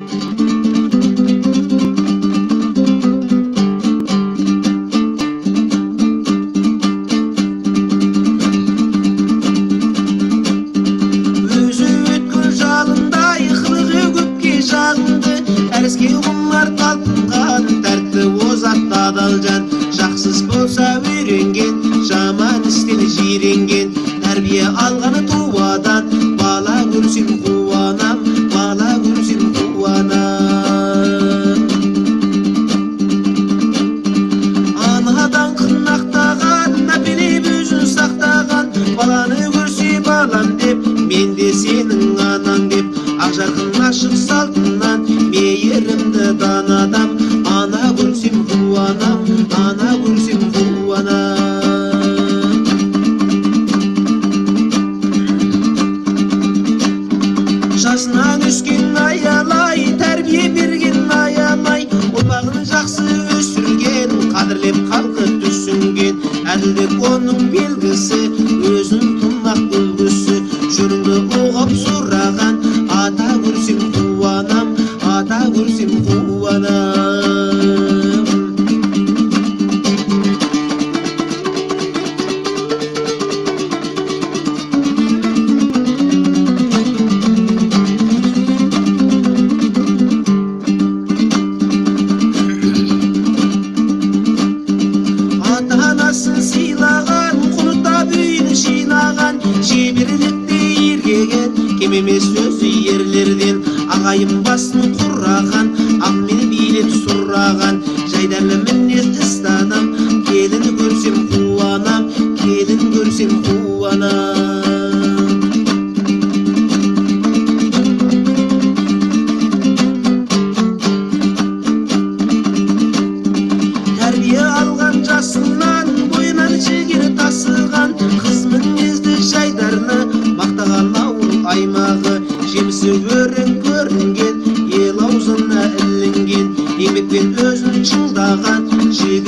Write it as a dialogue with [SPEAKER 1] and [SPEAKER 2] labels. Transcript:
[SPEAKER 1] Әріске құмар талпынған тәртті озатты адалжан, жақсыз болса үйренген, жаман істен жиренген, тәрбие алғаны туадан, бала көрсем қуанам, бала көрсем қуанам. Анадан қынақтаған, әпелеп өзін сақтаған, баланы көрсе балам деп, мен де сенің анаң деп, ақжарқын ашық салтынан мейірімді данадам, ана көрсем қуанам, ана көрсем қуанам. Жасынан өскен аялай, тәрбие берген аямай, ұрпағын жақсы өсірген, қадірлеп халқы түсінген, әділдік оның белгісі, өзін тұмақ үлгісі, жөніңді оғып сұраған, ата көрсем қуанам, ата көрсем қуанам. Ата-анасын сыйлаған, құртап үйін жинаған, шеберлікте ергеген, кем емес сөзі ерлерден, ағайын басын құраған, ақмен билет сұраған, жайдарлы мінез істанам, келін көрсем қуанам, келін көрсем қуанам. Тәрбие алған жасынан, бойынан жігер тасыған, қыз мінезді жайдарлы, мақтаған ауыл аймағы, жемісі өрін көрінген, ел аузына ілінген, еңбекпен өзін жылдаған, жігіт